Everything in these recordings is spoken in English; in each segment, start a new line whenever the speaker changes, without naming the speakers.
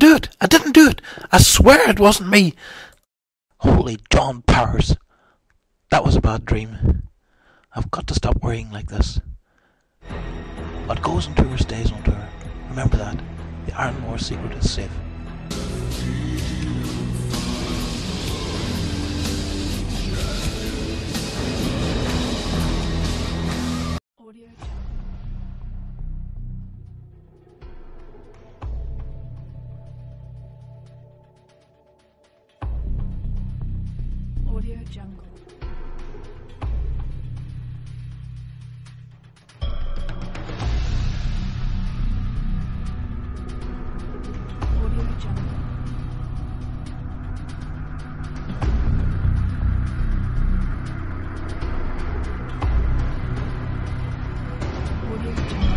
do it! I didn't do it! I swear it wasn't me! Holy John Powers! That was a bad dream. I've got to stop worrying like this. What goes on tour stays on tour. Remember that. The Iron Moor secret is safe.
Audio Jungle. Audio Jungle. Audio Jungle.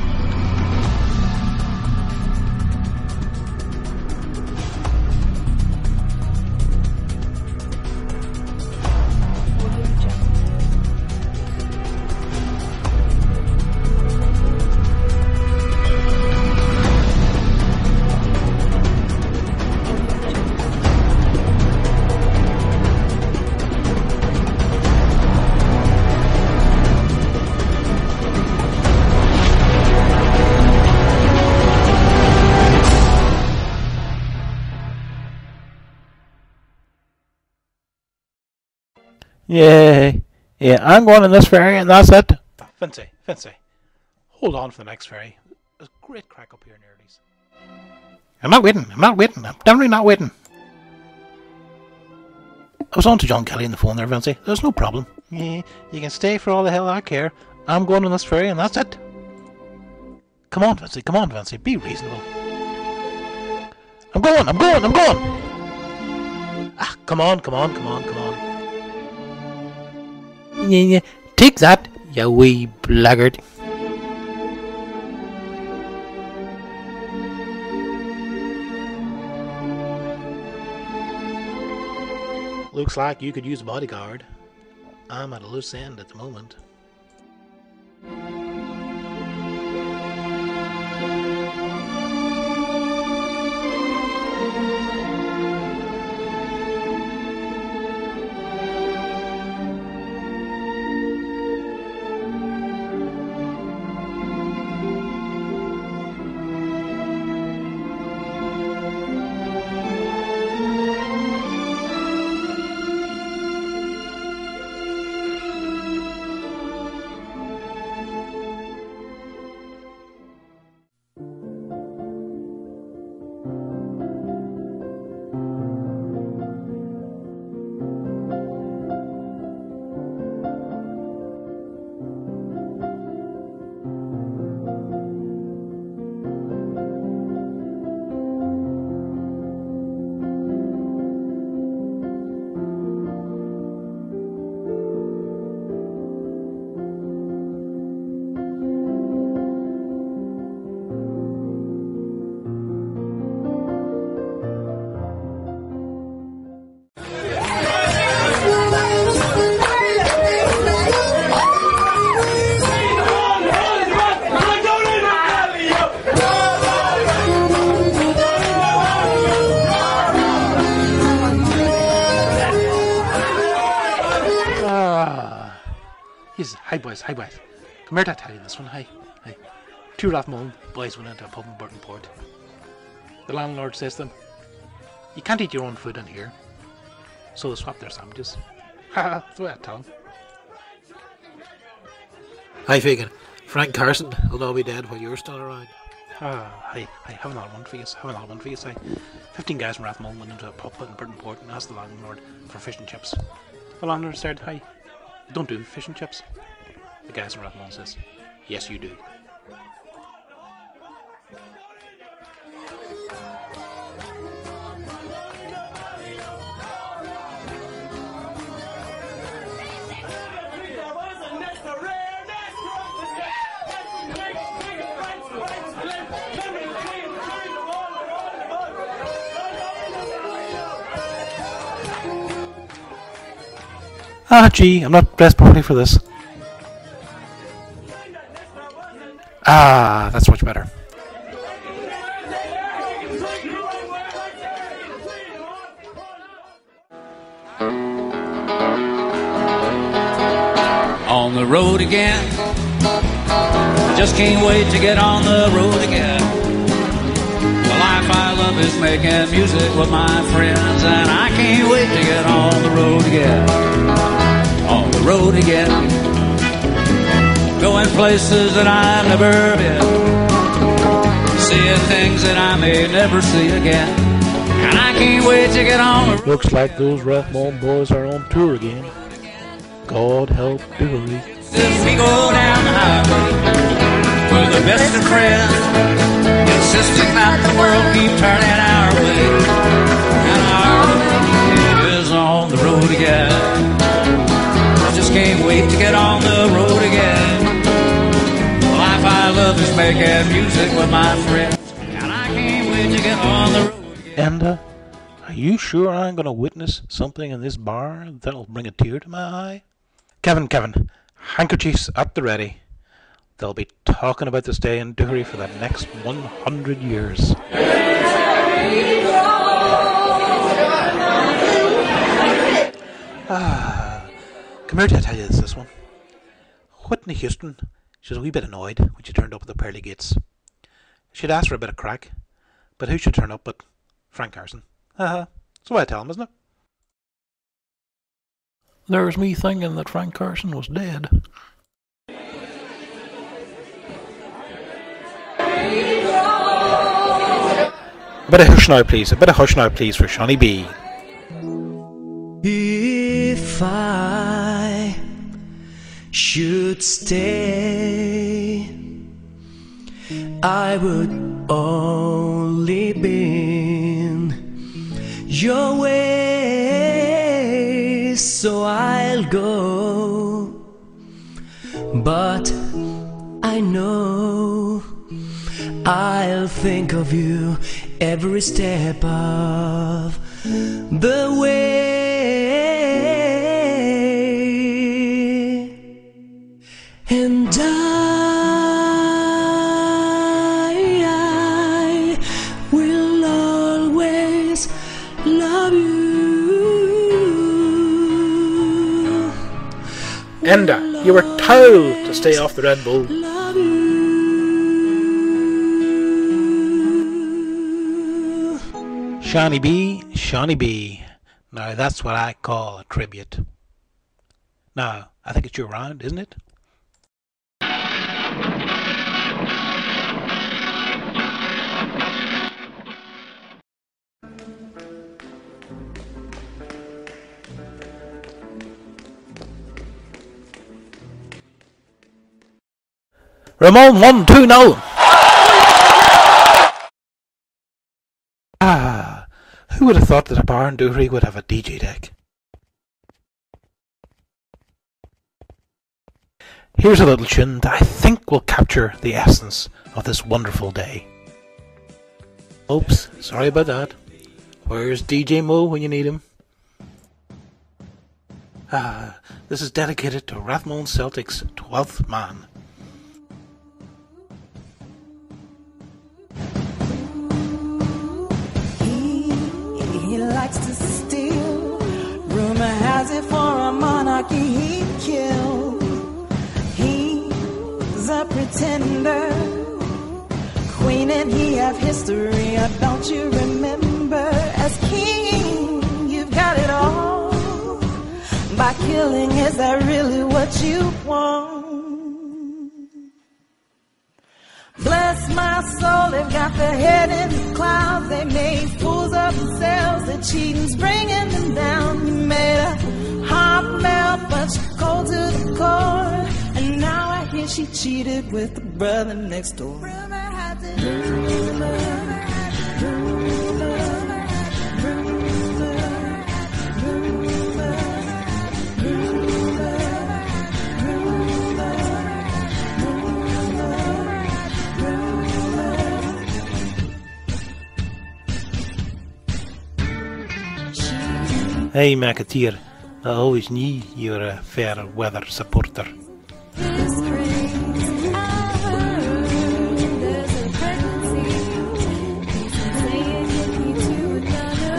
Yay! Yeah, I'm going in this ferry and that's it. Vincy, hold on for the next ferry. There's a great crack up here in Early's. I'm not waiting, I'm definitely not waiting. I was on to John Kelly on the phone there, Vincy. There's no problem. Yeah, you can stay for all the hell I care. I'm going on this ferry and that's it. Come on, Vincy, be reasonable. I'm going! Ah, come on. Yeah, take that, you wee blackguard. Looks like you could use a bodyguard. I'm at a loose end at the moment. Hi boys. Come here to tell you this one. Hi. Two Rathmullen boys went into a pub in Burton Port. The landlord says to them, "You can't eat your own food in here." So they swapped their sandwiches. Haha, that's the way I tell them. Hi Fagan. Frank Carson will now be dead while you're still around. Hi, have another one for you. 15 guys from Rathmullen went into a pub in Burton Port and asked the landlord for fish and chips. The landlord said, "Hi, don't do fish and chips." The guys from Rathmullen says, "Yes, you do." Gee, I'm not dressed properly for this. That's much better.
on the road again. I just can't wait to get on the road again. The life I love is making music with my friends, and I can't wait to get on the road again. On the road again. Going places that I've never been. Seeing things that I may never see again. And I can't wait to get on the road.
Looks like those Rathmone boys are on tour again. God help Dewey.
If we go down the highway, we're the best of friends, insisting that the world keep turning our way. And our way is on the road again. I just can't wait to get on the road again. The life I love is making music with my friends, and I can't wait to get on the road again.
And are you sure I'm going to witness something in this bar that'll bring a tear to my eye? Kevin, handkerchiefs at the ready. They'll be talking about this day in Dewey for the next 100 years. Come here till I tell you this one. Whitney Houston, she was a wee bit annoyed when she turned up at the pearly gates. She'd asked for a bit of crack, but who should turn up but Frank Carson? That's what I tell him, isn't it? There's me thinking that Frank Carson was dead. A bit of hush now, please. A bit of hush now, please, for Shawnee B.
If I should stay, I would only bend your way, so I'll go. But I know I'll think of you every step of the way. And I will always love you.
Enda, you were told to stay off the Red Bull.
Love you.
Shawnee B. Now that's what I call a tribute. Now, I think it's your round, isn't it? Ramon 1-2-0. Who would have thought that a bar in Dewey would have a DJ deck? Here's a little tune that I think will capture the essence of this wonderful day. Oops, sorry about that. Where's DJ Mo when you need him? This is dedicated to Rathmone Celtic's 12th man.
He likes to steal. Rumor has it for a monarchy he'd kill. He's a pretender. Queen and he have history. Don't you remember? As king, you've got it all. By killing, is that really what you want? Bless my soul, they've got their head in the clouds. They made fools of themselves. The cheating's bringing them down. You made a hot melt, but you're cold to the core. And now I hear she cheated with the brother next door. Rumor has it.
Hey McAteer, I always knew you were a fair weather supporter.
This craze I've heard, there's a pregnancy. He's saying get me to another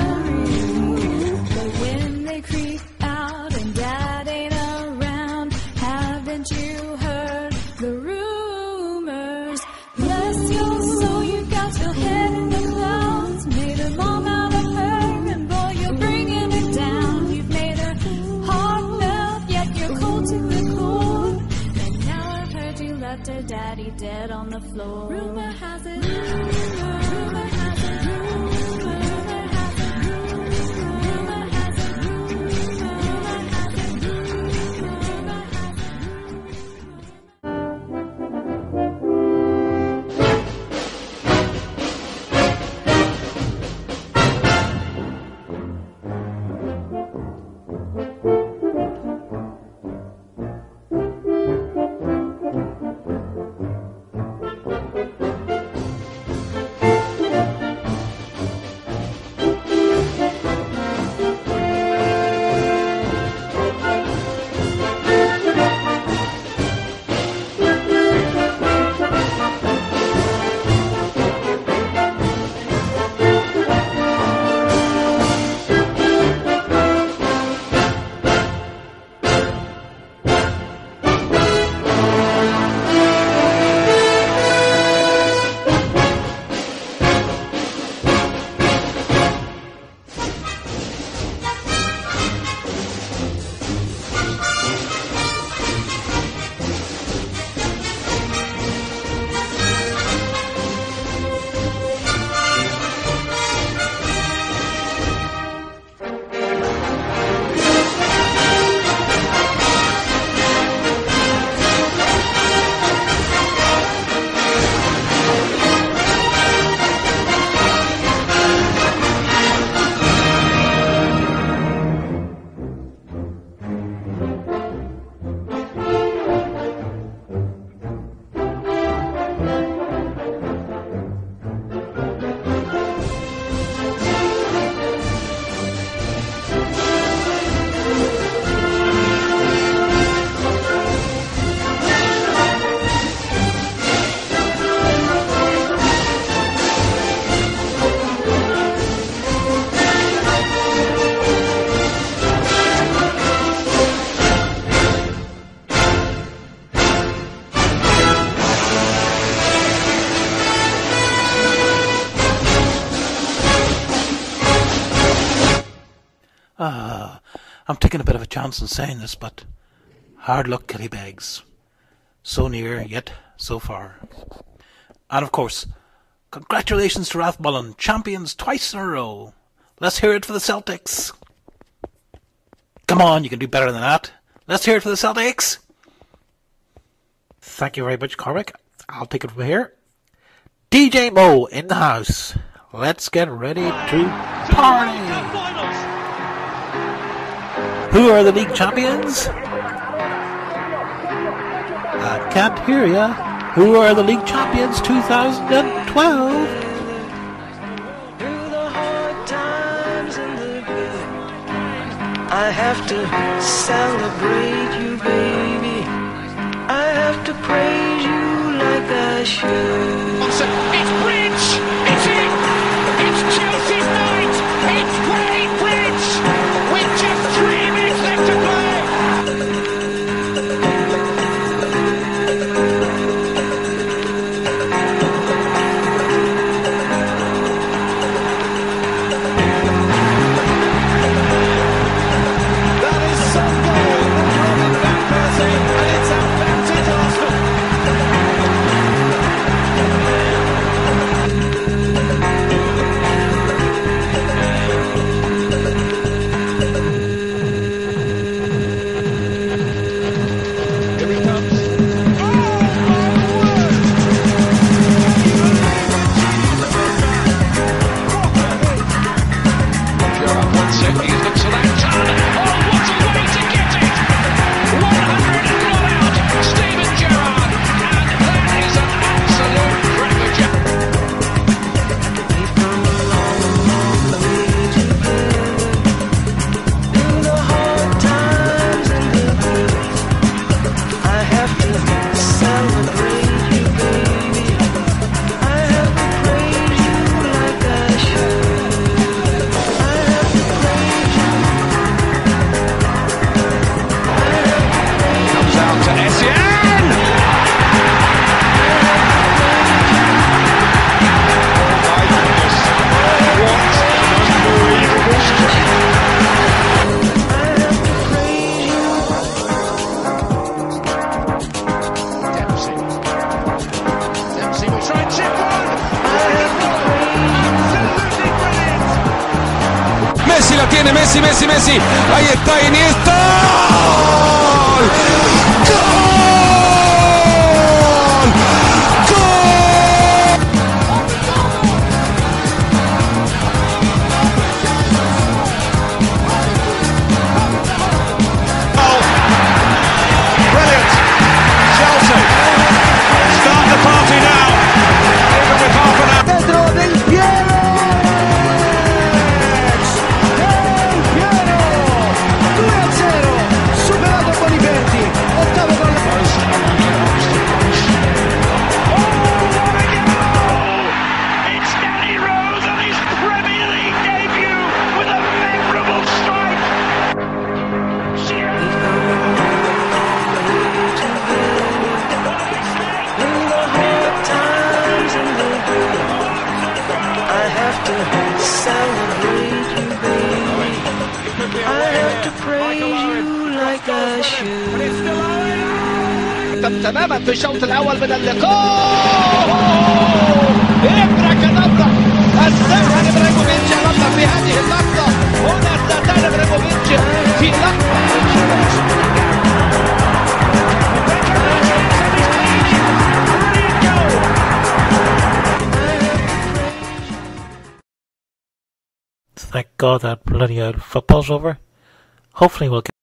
room. But when they creep out and dad ain't around, have they haven't you heard the rumors? Bless your soul, you got your head in the clouds. Made a mom out of her, and boy, you're bringing it down. You've made her heart melt, yet you're cold to the core. And now I've heard you left her daddy dead on the floor. Rumor has it, rumor has it, rumor has it, rumor has it, rumor has it, rumor
I'm taking a bit of a chance in saying this, but hard luck, Killybegs. So near, yet so far. And of course, congratulations to Rathmullen, champions twice in a row. Let's hear it for the Celtics. Come on, you can do better than that. Let's hear it for the Celtics. Thank you very much, Cormac. I'll take it from here. DJ Mo in the house. Let's get ready to party. Who are the league champions? I can't hear ya. Who are the league champions 2012?
Through the hard times and the good, I have to celebrate you, baby. I have to praise you like I should.
It's Bridge! It's it! It's Chelsea's night! It's Craig Bridge! With just 3 minutes left to play!
That is some goal from Robin Van Persie, and it's outbacked Arsenal.
la tiene Messi. Ahí está Iniesta. ¡Gol!
تماما في الشوط الاول من اللقاء. ابره كدبره الساحر ابراهيموفيتش رد في هذه اللحظه. هنا زلاتان ابراهيموفيتش في
Thank God that bloody football's over. Hopefully we'll get